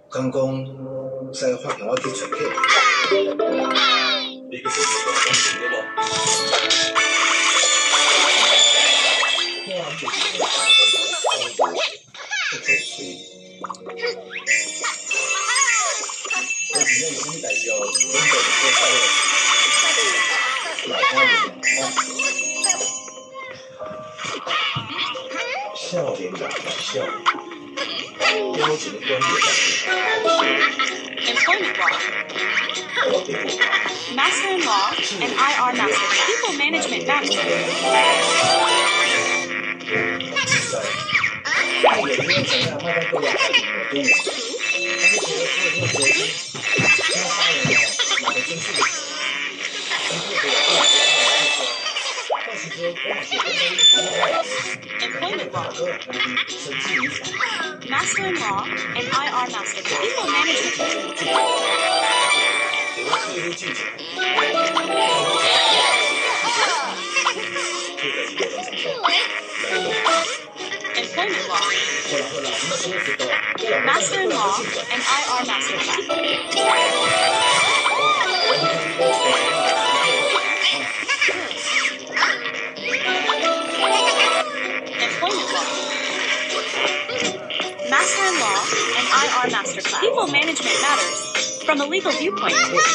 刚讲在发现我去找客， 你个是讲公事了无？ 我就是我今天有什么代志哦？准备做菜了，来看一下。少年人少年，标准的观点是 Employment law, 我给我。 master in law, and IR master. People management matters. 那有没有怎样卖到各样产品的都有？他们觉得做这个决定，那当然了，买的真是的。 Employment law, master in law, and IR master. People management matters. Employment law, master in law, and IR master. Employment law, master in law, and IR master. People management matters from a legal viewpoint.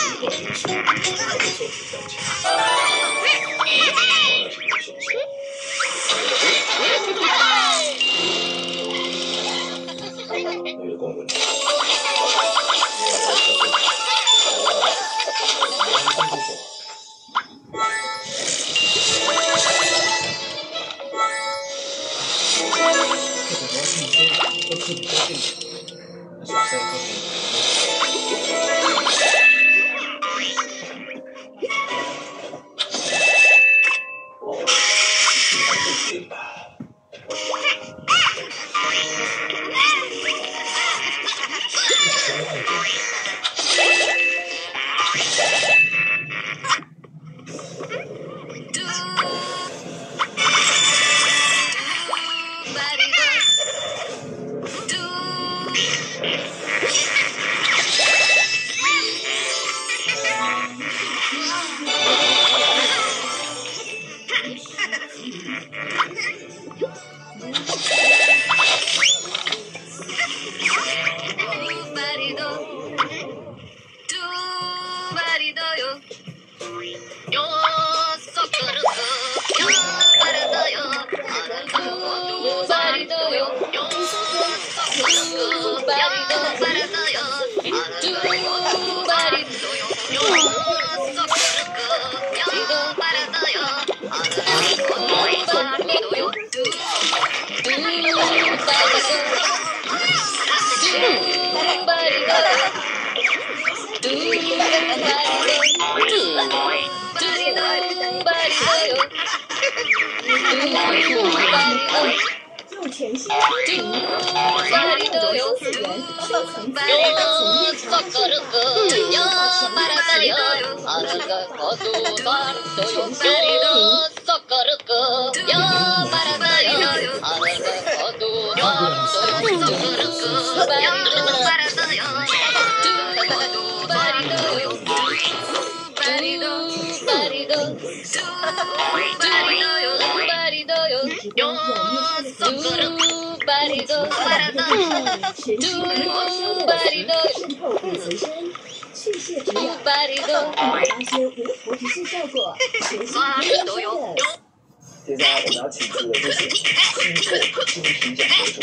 接下来我们要请出的就是星座金曲奖得主，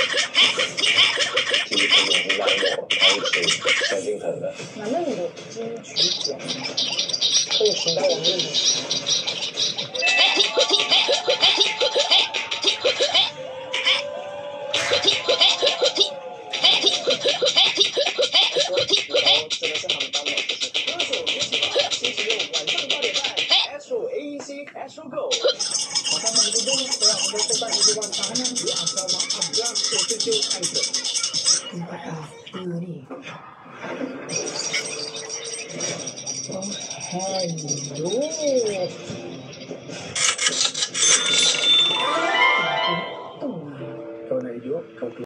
其实可能是让我开始相信很了。 那你的金曲奖可以请到王力宏。真的是很棒的，歌手举起吧，星期六晚上8点半 ，Astro AEC Astro Go。我们的中，所以我们的后半时段，咱们也按照嘛，按照就开始。你把它歌里。Oh, hello.